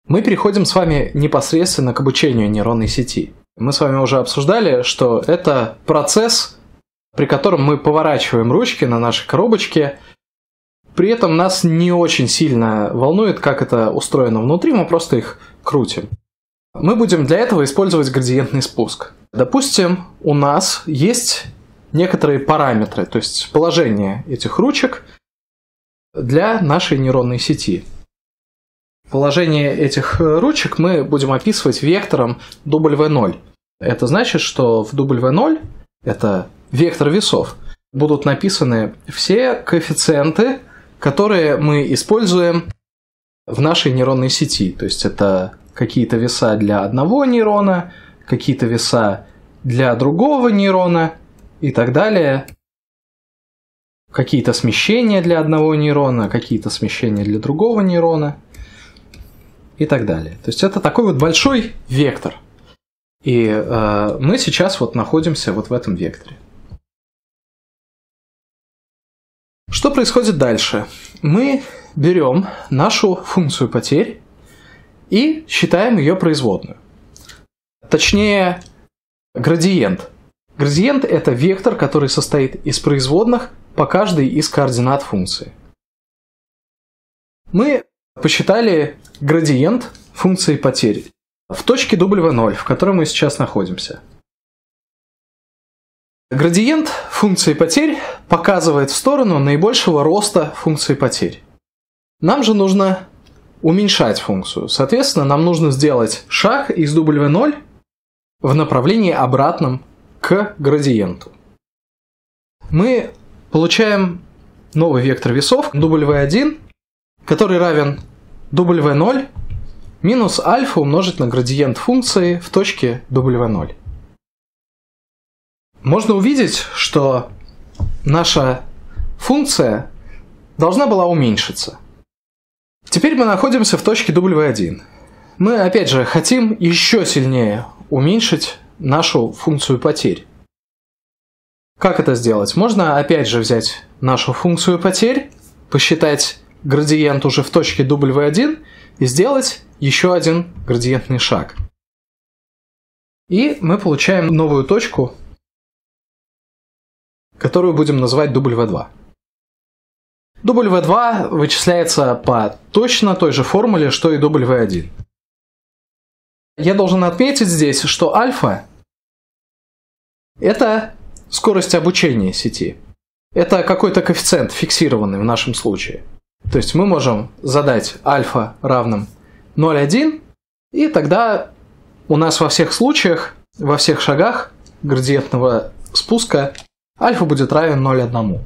Мы переходим с вами непосредственно к обучению нейронной сети. Мы с вами уже обсуждали, что это процесс, при котором мы поворачиваем ручки на нашей коробочке. При этом нас не очень сильно волнует, как это устроено внутри, мы просто их крутим. Мы будем для этого использовать градиентный спуск. Допустим, у нас есть некоторые параметры, то есть положение этих ручек для нашей нейронной сети. Положение этих ручек мы будем описывать вектором W0. Это значит, что в W0, это вектор весов, будут написаны все коэффициенты, которые мы используем в нашей нейронной сети. То есть это какие-то веса для одного нейрона, какие-то веса для другого нейрона и так далее. Какие-то смещения для одного нейрона, какие-то смещения для другого нейрона и так далее. То есть это такой вот большой вектор. И мы сейчас вот находимся вот в этом векторе. Что происходит дальше? Мы берем нашу функцию потерь и считаем ее производную. Точнее, градиент. Градиент – это вектор, который состоит из производных по каждой из координат функции. Мы посчитали градиент функции потерь в точке W0, в которой мы сейчас находимся. Градиент функции потерь показывает в сторону наибольшего роста функции потерь. Нам же нужно уменьшать функцию. Соответственно, нам нужно сделать шаг из W0 в направлении обратном к градиенту. Мы получаем новый вектор весов W1, который равен W0 минус альфа умножить на градиент функции в точке W0. Можно увидеть, что наша функция должна была уменьшиться. Теперь мы находимся в точке W1. Мы, опять же, хотим еще сильнее уменьшить нашу функцию потерь. Как это сделать? Можно, опять же, взять нашу функцию потерь, посчитать градиент уже в точке W1 и сделать еще один градиентный шаг. И мы получаем новую точку, которую будем называть W2. W2 вычисляется по точно той же формуле, что и W1. Я должен отметить здесь, что альфа – это скорость обучения сети. Это какой-то коэффициент, фиксированный в нашем случае. То есть мы можем задать альфа равным 0,1, и тогда у нас во всех случаях, во всех шагах градиентного спуска альфа будет равен 0,1.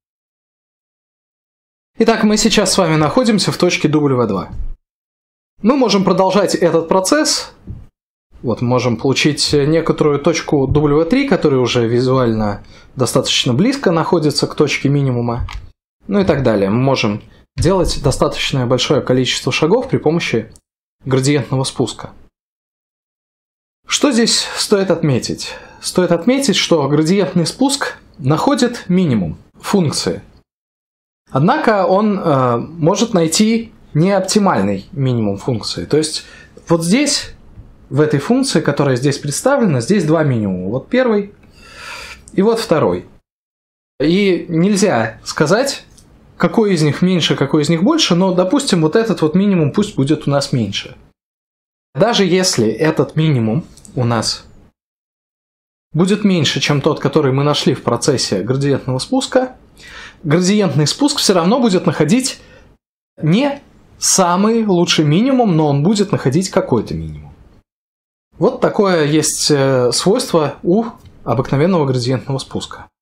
Итак, мы сейчас с вами находимся в точке W2. Мы можем продолжать этот процесс. Вот, можем получить некоторую точку W3, которая уже визуально достаточно близко находится к точке минимума. Ну и так далее. Мы можем делать достаточно большое количество шагов при помощи градиентного спуска. Что здесь стоит отметить? Стоит отметить, что градиентный спуск находит минимум функции. Однако он может найти неоптимальный минимум функции. То есть вот здесь, в этой функции, которая здесь представлена, здесь два минимума. Вот первый и вот второй. И нельзя сказать, какой из них меньше, какой из них больше, но, допустим, вот этот вот минимум пусть будет у нас меньше. Даже если этот минимум у нас будет меньше, чем тот, который мы нашли в процессе градиентного спуска, градиентный спуск все равно будет находить не самый лучший минимум, но он будет находить какой-то минимум. Вот такое есть свойство у обыкновенного градиентного спуска.